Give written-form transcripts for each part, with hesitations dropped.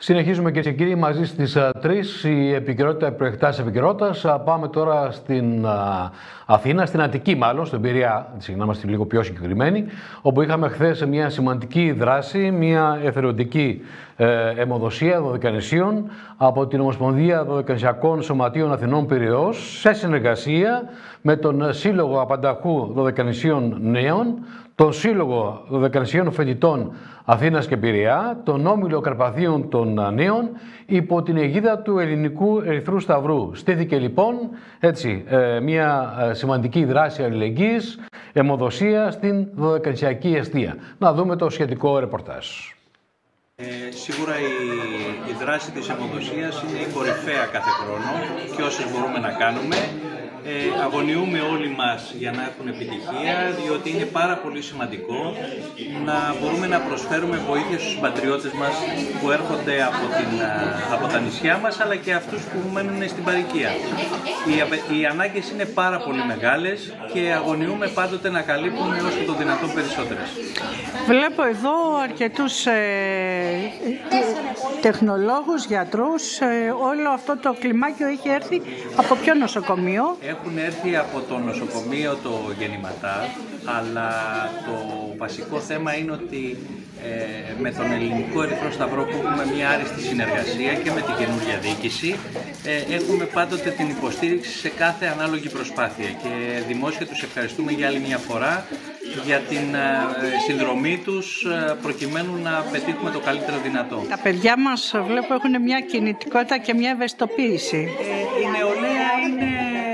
Συνεχίζουμε, κυρίες και κύριοι, μαζί στις 3 η επικαιρότητα προεκτάσεις επικαιρότητας. Πάμε τώρα στην Αθήνα, στην Αττική μάλλον, στην Πειραιά, να είμαστε λίγο πιο συγκεκριμένοι, όπου είχαμε χθες μια σημαντική δράση, μια εθελοντική αιμοδοσία δωδεκανησίων από την Ομοσπονδία Δωδεκανησιακών Σωματείων Αθηνών Πειραιώς, σε συνεργασία με τον Σύλλογο Απανταχού Δωδεκανησίων Νέων, τον Σύλλογο Δωδεκανησίων Φοιτητών Αθήνας και Πειραιά, τον Όμιλο Καρπαθίων των Νέων, υπό την αιγίδα του Ελληνικού Ερυθρού Σταυρού. Στήθηκε λοιπόν έτσι μια σημαντική δράση αλληλεγγύης, αιμοδοσία στην δωδεκανησιακή εστία. Να δούμε το σχετικό ρεπορτάζ. Σίγουρα η δράση της αιμοδοσίας είναι η κορυφαία κάθε χρόνο και όσες μπορούμε να κάνουμε. Αγωνιούμε όλοι μας για να έχουν επιτυχία, διότι είναι πάρα πολύ σημαντικό να μπορούμε να προσφέρουμε βοήθεια στους συμπατριώτες μας που έρχονται από τα νησιά μας, αλλά και αυτούς που μένουν στην παροικία. Οι ανάγκες είναι πάρα πολύ μεγάλες και αγωνιούμε πάντοτε να καλύπτουμε όσο το δυνατόν περισσότερες. Βλέπω εδώ αρκετούς τεχνολόγους, γιατρούς. Όλο αυτό το κλιμάκιο έχει έρθει από ποιο νοσοκομείο? Έχουν έρθει από το νοσοκομείο το Γεννηματά, αλλά το βασικό θέμα είναι ότι με τον Ελληνικό Ερυθρό Σταυρό, που έχουμε μια άριστη συνεργασία, και με την καινούργια διοίκηση έχουμε πάντοτε την υποστήριξη σε κάθε ανάλογη προσπάθεια, και δημόσια τους ευχαριστούμε για άλλη μια φορά για την συνδρομή τους προκειμένου να πετύχουμε το καλύτερο δυνατό. Τα παιδιά μας βλέπω έχουν μια κινητικότητα και μια ευαισθητοποίηση. Η νεολαία είναι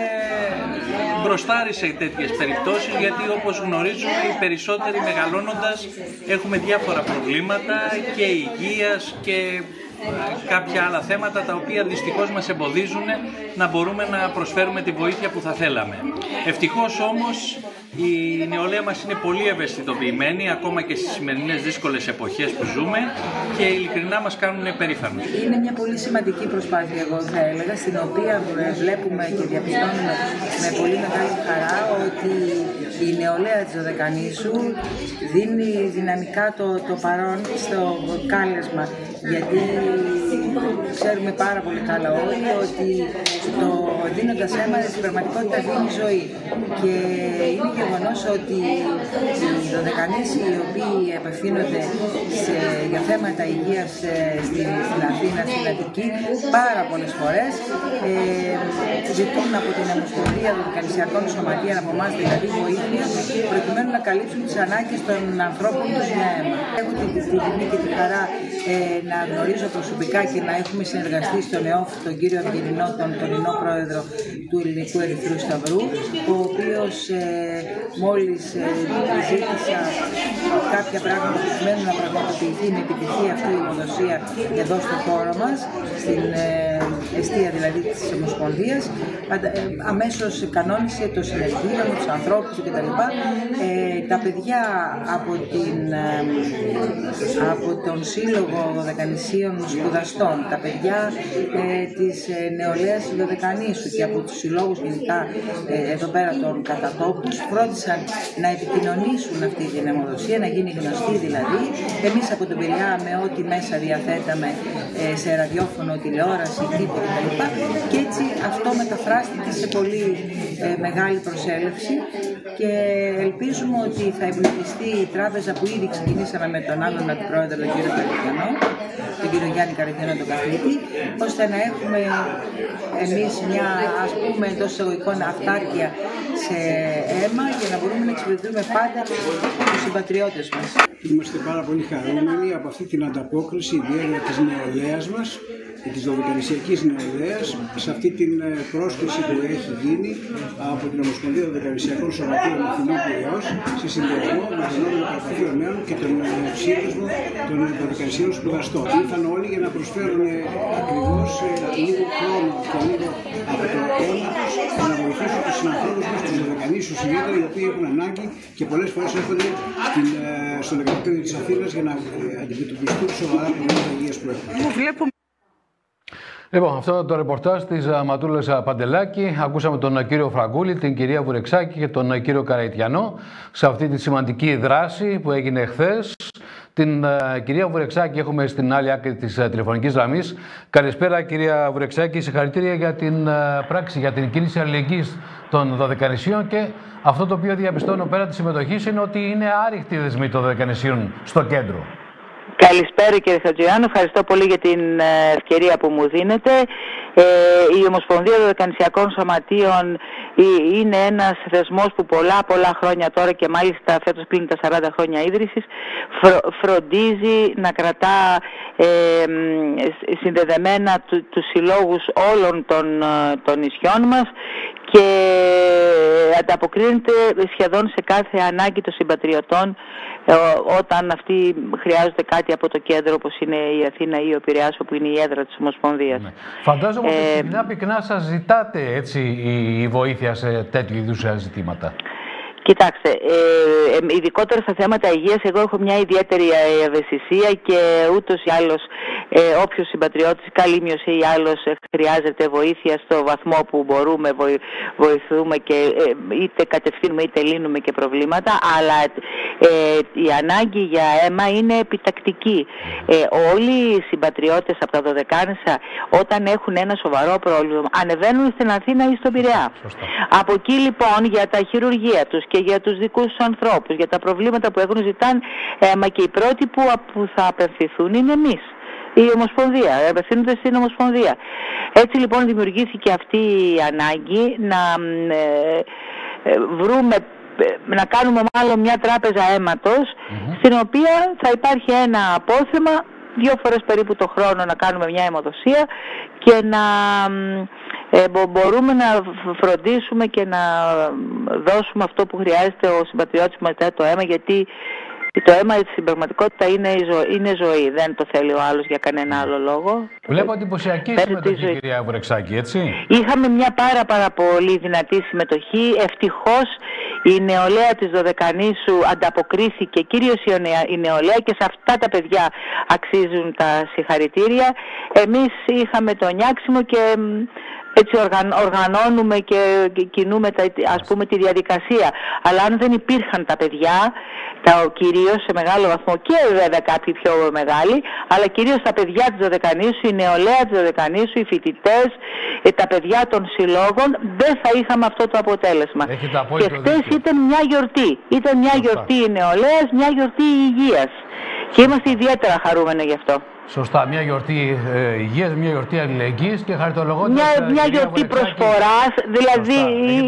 μπροστάρι σε τέτοιες περιπτώσεις, γιατί όπως γνωρίζουμε οι περισσότεροι μεγαλώνοντας έχουμε διάφορα προβλήματα και υγείας και κάποια άλλα θέματα, τα οποία δυστυχώς μας εμποδίζουν να μπορούμε να προσφέρουμε τη βοήθεια που θα θέλαμε. Ευτυχώς όμως η νεολαία μας είναι πολύ ευαισθητοποιημένη, ακόμα και στις σημερινές δύσκολες εποχές που ζούμε, και ειλικρινά μας κάνουν περήφανους. Είναι μια πολύ σημαντική προσπάθεια, εγώ θα έλεγα, στην οποία βλέπουμε και διαπιστώνουμε με πολύ μεγάλη χαρά ότι η νεολαία της Δωδεκανήσου δίνει δυναμικά το παρόν στο κάλεσμα, γιατί ξέρουμε πάρα πολύ καλά όλοι ότι το δίνοντας αίμα στην πραγματικότητα δίνει ζωή, και είναι γεγονός ότι οι Δωδεκανήσοι οι οποίοι απευθύνονται για θέματα υγείας στην Αθήνα, στην Αττική, πάρα πολλές φορές ζητούν από την Ομοσπονδία Δωδεκανησιακών Σωματείων, από εμάς δηλαδή, βοήθεια προκειμένου να καλύψουν τις ανάγκες των ανθρώπων τους για αίμα. Έχω την τιμή και τη χαρά να γνωρίζω προσωπικά και να έχουμε συνεργαστεί στον ΕΟΦ τον κύριο Αυγερινό, τον τωρινό πρόεδρο του Ελληνικού Ερυθρού Σταυρού, ο οποίος μόλις ζήτησα κάποια πράγματα προκειμένου να πραγματοποιηθεί με επιτυχία αυτή η αιμοδοσία εδώ στο χώρο μας, στην εστία δηλαδή της Ομοσπονδίας, αμέσως κανόνισε το συνεργείο με τους ανθρώπους κτλ. Τα παιδιά από τον Σύλλογο Δωδεκανησίων Σπουδαστών, τα παιδιά της νεολαίας της Δωδεκανήσου και από τους συλλόγους γενικά εδώ πέρα των κατατόπους φρόντισαν να επικοινωνήσουν αυτή την αιμοδοσία, να γίνει γνωστή δηλαδή. Εμείς από τον Πειραιά με ό,τι μέσα διαθέταμε σε ραδιόφωνο, τηλεόραση, τύπο κτλ. Και έτσι αυτό μεταφράστηκε σε πολύ μεγάλη προσέλευση, και ελπίζουμε ότι θα εμπλουτιστεί η τράπεζα που ήδη ξεκινήσαμε με τον άλλον αντιπρόεδρο, τον κύριο Καριτιανό, τον κύριο Γιάννη Καριτιανό, τον καθηγητή, ώστε να έχουμε εμείς μια, ας πούμε, εντός εισαγωγικών αυτάρκεια σε αίμα, για να μπορούμε να εξυπηρετούμε πάντα τους συμπατριώτες μας. Είμαστε πάρα πολύ χαρούμενοι από αυτή την ανταπόκριση, ιδιαίτερα της νεολαίας μας και της δωδεκανησιακής νεολαίας, σε αυτή την πρόσκληση που έχει γίνει από την Ομοσπονδία Δωδεκανησιακών Σωματείων Αθηνών Πειραιώς, σε συνδυασμό με τον Όμιλο Καρπαθίων Νέων και τον Σύνδεσμο των Δωδεκανησίων Σπουδαστών. Ήρθαν όλοι για να προσφέρουν ακριβώς λίγο χρόνο και λίγο από το όνομα τους, για να βοηθήσουν τους συνανθρώπους μας, τους Δωδεκανήσιους ιδιαίτερα, οι οποίοι έχουν ανάγκη και πολλές φορές έρχονται στο Νεκροτήριο της Αθήνας για να αντιμετωπιστούν σοβαρά προβλήματα υγείας που έχουν. Λοιπόν, αυτό το ρεπορτάζ της Ματούλας Παντελάκη. Ακούσαμε τον κύριο Φραγκούλη, την κυρία Βουρεξάκη και τον κύριο Καραϊτιανό σε αυτή τη σημαντική δράση που έγινε χθες την κυρία Βουρεξάκη έχουμε στην άλλη άκρη της τηλεφωνικής γραμμής. Καλησπέρα κυρία Βουρεξάκη, συγχαρητήρια για την πράξη, για την κίνηση αλληλεγγύης των Δωδεκανησίων, και αυτό το οποίο διαπιστώνω πέρα της συμμετοχής είναι ότι είναι άρρηκτη η δεσμή των Δωδεκανησίων στο κέντρο. Καλησπέρα κύριε Χατζιάννου, ευχαριστώ πολύ για την ευκαιρία που μου δίνετε. Η Ομοσπονδία Δωδεκανησιακών Σωματείων είναι ένας θεσμός που πολλά χρόνια τώρα, και μάλιστα φέτος κλείνει τα 40 χρόνια ίδρυσης, φροντίζει να κρατά συνδεδεμένα τους συλλόγους όλων των νησιών μας και ανταποκρίνεται σχεδόν σε κάθε ανάγκη των συμπατριωτών όταν αυτοί χρειάζονται κάτι από το κέντρο, όπως είναι η Αθήνα ή ο Πειραιάς, όπου είναι η έδρα της Ομοσπονδίας. Ναι. Φαντάζομαι ότι πυκνά σας ζητάτε έτσι η βοήθεια σε τέτοιου είδους ζητήματα. Κοιτάξτε, ειδικότερα στα θέματα υγείας, εγώ έχω μια ιδιαίτερη ευαισθησία και ούτως ή άλλως όποιος συμπατριώτης, καλή μείωση ή άλλος, χρειάζεται βοήθεια στο βαθμό που μπορούμε, βοηθούμε και είτε κατευθύνουμε είτε λύνουμε και προβλήματα, αλλά η ανάγκη για αίμα είναι επιτακτική. Όλοι οι συμπατριώτες από τα Δωδεκάνησα, όταν έχουν ένα σοβαρό πρόβλημα, ανεβαίνουν στην Αθήνα ή στον Πειραιά. Από εκεί λοιπόν για τα χειρουργεία τους και για τους δικούς τους ανθρώπους, για τα προβλήματα που έχουν, ζητάνε αίμα, και οι πρώτοι που θα απευθυνθούν είναι εμείς, η Ομοσπονδία, απευθύνονται στην Ομοσπονδία. Έτσι λοιπόν δημιουργήθηκε αυτή η ανάγκη να κάνουμε μάλλον μια τράπεζα αίματος, στην οποία θα υπάρχει ένα απόθεμα 2 φορές περίπου το χρόνο να κάνουμε μια αιμοδοσία και να μπορούμε να φροντίσουμε και να δώσουμε αυτό που χρειάζεται ο συμπατριώτης που μας ζητάει το αίμα, γιατί το αίμα στην πραγματικότητα είναι ζωή, δεν το θέλει ο άλλος για κανένα άλλο λόγο. Βλέπω εντυπωσιακή συμμετοχή, κυρία Βουρεξάκη, έτσι. Είχαμε μια πάρα πολύ δυνατή συμμετοχή. Ευτυχώς η νεολαία της Δωδεκανήσου ανταποκρίθηκε, κυρίως η νεολαία, και σε αυτά τα παιδιά αξίζουν τα συγχαρητήρια. Εμείς είχαμε το νιάξιμο και έτσι οργανώνουμε και κινούμε τη διαδικασία. Αλλά αν δεν υπήρχαν τα παιδιά, κυρίως σε μεγάλο βαθμό, και βέβαια κάποιοι πιο μεγάλοι, αλλά κυρίως τα παιδιά της Δωδεκανήσου, η νεολαία της Δωδεκανήσου, οι φοιτητές, τα παιδιά των συλλόγων, δεν θα είχαμε αυτό το αποτέλεσμα. Και χτες ήταν μια γιορτή. Ήταν μια γιορτή νεολαίας, μια γιορτή υγείας. Και είμαστε ιδιαίτερα χαρούμενοι γι' αυτό. Σωστά, μια γιορτή υγείας, μια γιορτή αλληλεγγύης και χαριτολογώντας... Μια γιορτή προσφοράς, δηλαδή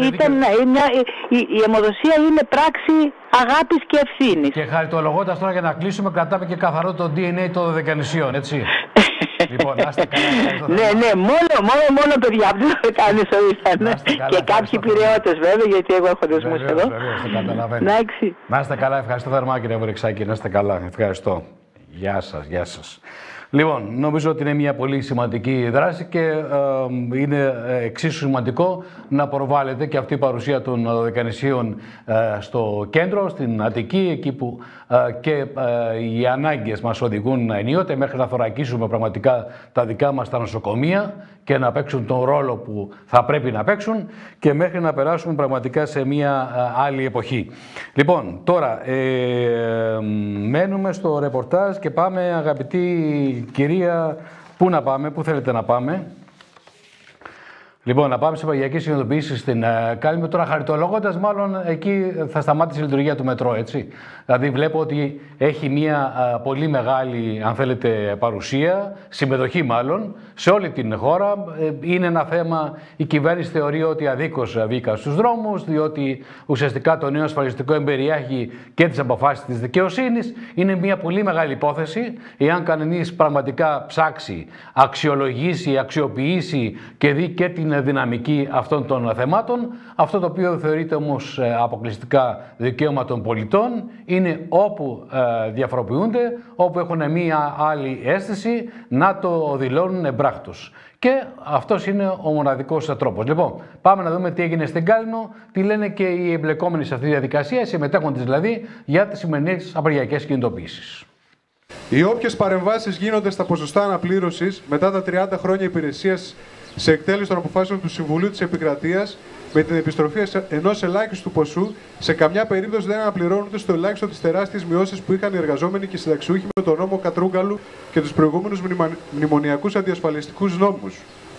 η αιμοδοσία είναι πράξη αγάπης και ευθύνης. Και χαριτολογώντας τώρα, για να κλείσουμε, κρατάμε και καθαρό το DNA των Δωδεκανησίων, έτσι. Λοιπόν, να είστε καλά. Ναι, μόνο παιδιά από τους Δωδεκανήσου ήσαν. Και κάποιοι Πειραιώτες βέβαια, γιατί εγώ έχω δεσμούς εδώ. Βεβαίως, το καταλαβαίνω. Να είστε καλά, ευχαριστώ θερμά κύριε Βουρεξάκη, να είστε καλά, ευχαριστώ. Γεια σας. Λοιπόν, νομίζω ότι είναι μια πολύ σημαντική δράση και είναι εξίσου σημαντικό να προβάλλεται και αυτή η παρουσία των Δωδεκανησίων στο κέντρο, στην Αττική, εκεί που και οι ανάγκες μας οδηγούν ενίοτε μέχρι να θωρακίσουμε πραγματικά τα δικά μας τα νοσοκομεία και να παίξουν τον ρόλο που θα πρέπει να παίξουν και μέχρι να περάσουμε πραγματικά σε μια άλλη εποχή. Λοιπόν, τώρα μένουμε στο ρεπορτάζ και πάμε, αγαπητή κυρία, πού να πάμε, πού θέλετε να πάμε? Λοιπόν, να πάμε σε παγιακές συνειδητοποιήσεις στην Κάλυμνο. Τώρα, χαριτολογώντας, μάλλον εκεί θα σταμάτησε η λειτουργία του μετρό, έτσι. Δηλαδή, βλέπω ότι έχει μια πολύ μεγάλη, αν θέλετε, παρουσία, συμμετοχή μάλλον, σε όλη την χώρα. Είναι ένα θέμα, η κυβέρνηση θεωρεί ότι αδίκως βγήκαν στους δρόμους, διότι ουσιαστικά το νέο ασφαλιστικό εμπεριέχει και τις αποφάσεις της δικαιοσύνης. Είναι μια πολύ μεγάλη υπόθεση. Εάν κανείς πραγματικά ψάξει, αξιολογήσει, αξιοποιήσει και δει και την δυναμική αυτών των θεμάτων, αυτό το οποίο θεωρείται όμως αποκλειστικά δικαίωμα των πολιτών είναι όπου διαφοροποιούνται, όπου έχουν μία άλλη αίσθηση, να το δηλώνουν εμπράκτος. Και αυτός είναι ο μοναδικός τρόπος. Λοιπόν, πάμε να δούμε τι έγινε στην Κάλυμνο, τι λένε και οι εμπλεκόμενοι σε αυτή τη διαδικασία, οι συμμετέχοντες δηλαδή, για τις σημερινές απεργιακές κινητοποιήσεις. Οι όποιες παρεμβάσεις γίνονται στα ποσοστά αναπλήρωσης μετά τα 30 χρόνια υπηρεσίας σε εκτέλεση των αποφάσεων του Συμβουλίου της Επικρατείας με την επιστροφή ενός ελάχιστου ποσού, σε καμιά περίπτωση δεν αναπληρώνονται στο ελάχιστο τις τεράστιες μειώσεις που είχαν οι εργαζόμενοι και οι συνταξιούχοι με τον νόμο Κατρούγκαλου και τους προηγούμενους μνημονιακούς αντιασφαλιστικούς νόμους.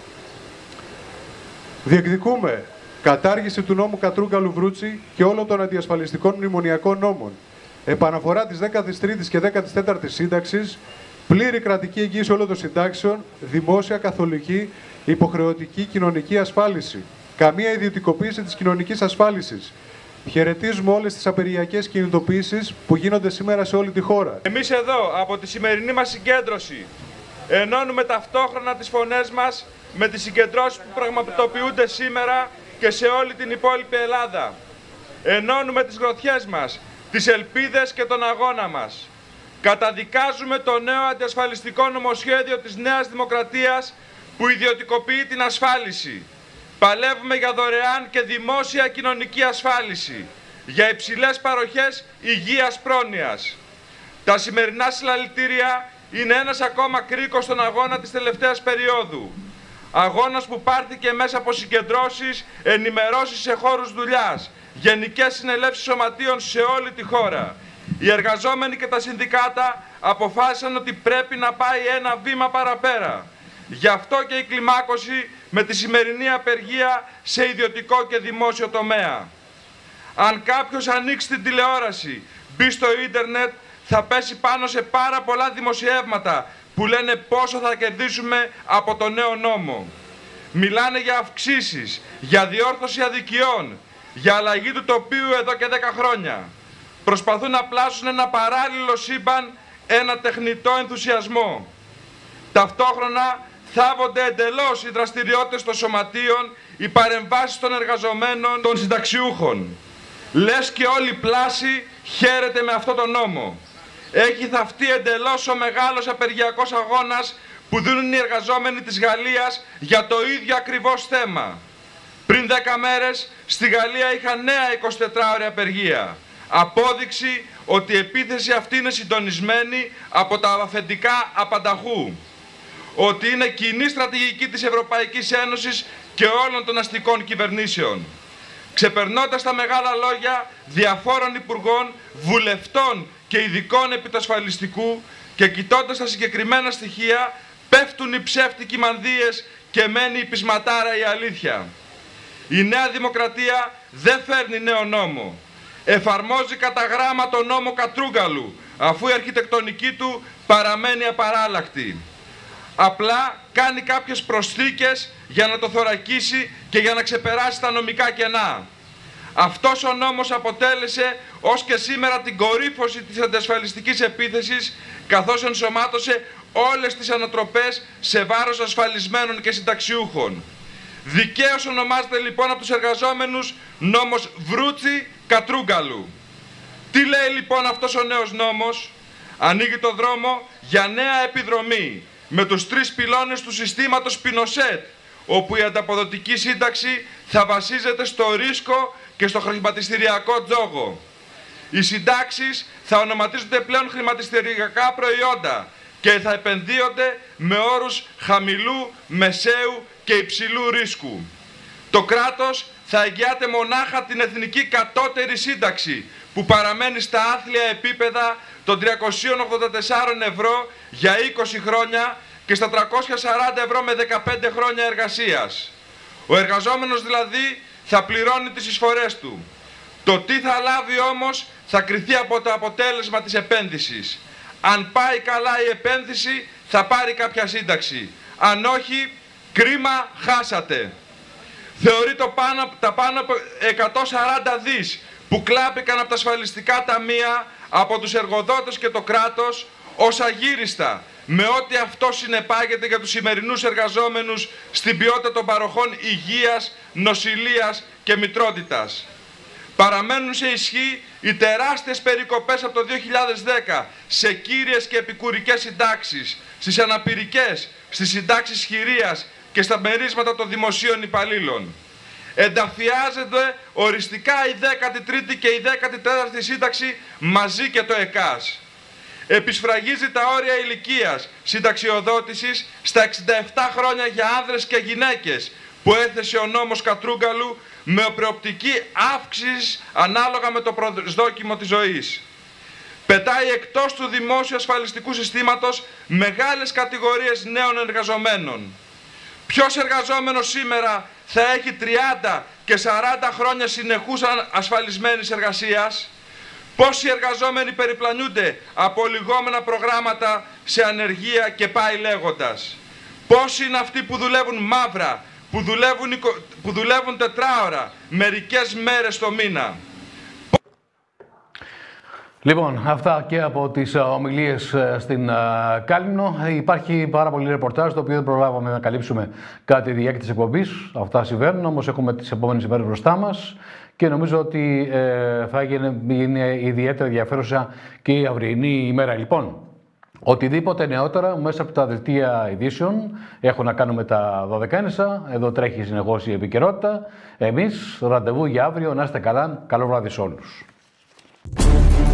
Διεκδικούμε κατάργηση του νόμου Κατρούγκαλου-Βρούτσι και όλων των αντιασφαλιστικών μνημονιακών νόμων, επαναφορά της 13ης και 14ης σύνταξης, πλήρη κρατική εγγύηση όλων των συντάξεων, δημόσια, καθολική, υποχρεωτική κοινωνική ασφάλιση. Καμία ιδιωτικοποίηση της κοινωνικής ασφάλισης. Χαιρετίζουμε όλες τις απεργιακές κινητοποιήσεις που γίνονται σήμερα σε όλη τη χώρα. Εμείς εδώ, από τη σημερινή μας συγκέντρωση, ενώνουμε ταυτόχρονα τις φωνές μας με τις συγκεντρώσεις που πραγματοποιούνται σήμερα και σε όλη την υπόλοιπη Ελλάδα. Ενώνουμε τις γροθιές μας, τις ελπίδες και τον αγώνα μας. Καταδικάζουμε το νέο αντιασφαλιστικό νομοσχέδιο της Νέας Δημοκρατίας που ιδιωτικοποιεί την ασφάλιση. Παλεύουμε για δωρεάν και δημόσια κοινωνική ασφάλιση, για υψηλές παροχές υγείας πρόνοιας. Τα σημερινά συλλαλητήρια είναι ένας ακόμα κρίκος στον αγώνα της τελευταίας περίοδου. Αγώνας που πάρθηκε μέσα από συγκεντρώσεις, ενημερώσεις σε χώρους δουλειάς, γενικές συνελεύσεις σωματείων σε όλη τη χώρα. Οι εργαζόμενοι και τα συνδικάτα αποφάσισαν ότι πρέπει να πάει ένα βήμα παραπέρα. Γι' αυτό και η κλιμάκωση με τη σημερινή απεργία σε ιδιωτικό και δημόσιο τομέα. Αν κάποιος ανοίξει την τηλεόραση, μπει στο ίντερνετ, θα πέσει πάνω σε πάρα πολλά δημοσιεύματα που λένε πόσο θα κερδίσουμε από το νέο νόμο. Μιλάνε για αυξήσεις, για διόρθωση αδικιών, για αλλαγή του τοπίου εδώ και 10 χρόνια. Προσπαθούν να πλάσουν ένα παράλληλο σύμπαν, ένα τεχνητό ενθουσιασμό. Ταυτόχρονα θάβονται εντελώς οι δραστηριότητες των σωματείων, οι παρεμβάσεις των εργαζομένων, των συνταξιούχων. Λες και όλη η πλάση χαίρεται με αυτό τον νόμο. Έχει θαυτεί εντελώς ο μεγάλος απεργιακός αγώνας που δίνουν οι εργαζόμενοι της Γαλλίας για το ίδιο ακριβώς θέμα. Πριν 10 μέρες στη Γαλλία είχαν νέα 24ωρη απεργία. Απόδειξη ότι η επίθεση αυτή είναι συντονισμένη από τα αφεντικά απανταχού. Ότι είναι κοινή στρατηγική της Ευρωπαϊκής Ένωσης και όλων των αστικών κυβερνήσεων. Ξεπερνώντας τα μεγάλα λόγια διαφόρων υπουργών, βουλευτών και ειδικών επί του ασφαλιστικού και κοιτώντας τα συγκεκριμένα στοιχεία, πέφτουν οι ψεύτικοι μανδύες και μένει η πεισματάρα η αλήθεια. Η Νέα Δημοκρατία δεν φέρνει νέο νόμο. Εφαρμόζει κατά γράμμα τον νόμο Κατρούγκαλου, αφού η αρχιτεκτονική του παραμένει απαράλλακτη. Απλά κάνει κάποιες προσθήκες για να το θωρακίσει και για να ξεπεράσει τα νομικά κενά. Αυτός ο νόμος αποτέλεσε ως και σήμερα την κορύφωση της αντιασφαλιστικής επίθεσης, καθώς ενσωμάτωσε όλες τις ανατροπές σε βάρος ασφαλισμένων και συνταξιούχων. Δικαίως ονομάζεται λοιπόν από τους εργαζόμενους νόμος Βρούτσι-Κατρούγκαλου. Τι λέει λοιπόν αυτός ο νέος νόμος? Ανοίγει το δρόμο για νέα επιδρομή με τους 3 πυλώνες του συστήματος Πινοσέτ, όπου η ανταποδοτική σύνταξη θα βασίζεται στο ρίσκο και στο χρηματιστηριακό τζόγο. Οι συντάξεις θα ονοματίζονται πλέον χρηματιστηριακά προϊόντα και θα επενδύονται με όρους χαμηλού, μεσαίου και υψηλού ρίσκου. Το κράτος θα εγγυάται μονάχα την εθνική κατώτερη σύνταξη που παραμένει στα άθλια επίπεδα των 384 ευρώ για 20 χρόνια και στα 340 ευρώ με 15 χρόνια εργασίας. Ο εργαζόμενος δηλαδή θα πληρώνει τις εισφορές του. Το τι θα λάβει όμως θα κριθεί από το αποτέλεσμα της επένδυσης. Αν πάει καλά η επένδυση θα πάρει κάποια σύνταξη. Αν όχι, κρίμα, χάσατε. Θεωρεί τα πάνω από 140 δις που κλάπηκαν από τα ασφαλιστικά ταμεία, από τους εργοδότες και το κράτος ως αγύριστα, με ό,τι αυτό συνεπάγεται για τους σημερινούς εργαζόμενους στην ποιότητα των παροχών υγείας, νοσηλείας και μητρότητας. Παραμένουν σε ισχύ οι τεράστιες περικοπές από το 2010 σε κύριες και επικουρικές συντάξεις, στις αναπηρικές, στις συντάξεις χειρίας και στα μερίσματα των δημοσίων υπαλλήλων. Ενταφιάζεται οριστικά η 13η και η 14η σύνταξη μαζί και το ΕΚΑΣ. Επισφραγίζει τα όρια ηλικίας συνταξιοδότησης στα 67 χρόνια για άνδρες και γυναίκες που έθεσε ο νόμος Κατρούγκαλου, με προοπτική αύξηση ανάλογα με το προσδόκιμο της ζωής. Πετάει εκτός του δημόσιου ασφαλιστικού συστήματος μεγάλες κατηγορίες νέων εργαζομένων. Ποιος εργαζόμενος σήμερα θα έχει 30 και 40 χρόνια συνεχούς ασφαλισμένης εργασίας? Πόσοι εργαζόμενοι περιπλανιούνται από λιγόμενα προγράμματα σε ανεργία και πάει λέγοντας? Πόσοι είναι αυτοί που δουλεύουν μαύρα, που δουλεύουν 4 ώρα, μερικές μέρες το μήνα? Λοιπόν, αυτά και από τις ομιλίες στην Κάλυμνο. Υπάρχει πάρα πολύ ρεπορτάζ, το οποίο δεν προλάβαμε να καλύψουμε κατά τη διάρκεια της εκπομπής. Αυτά συμβαίνουν, όμως έχουμε τις επόμενες ημέρες μπροστά μας και νομίζω ότι θα είναι ιδιαίτερα ενδιαφέρουσα και η αυριανή ημέρα. Λοιπόν, οτιδήποτε νεότερα μέσα από τα δελτία ειδήσεων έχουν να κάνουν με τα 12:30. Εδώ τρέχει συνεχώς η επικαιρότητα. Εμείς ραντεβού για αύριο. Να είστε καλά. Καλό βράδυ σε όλους.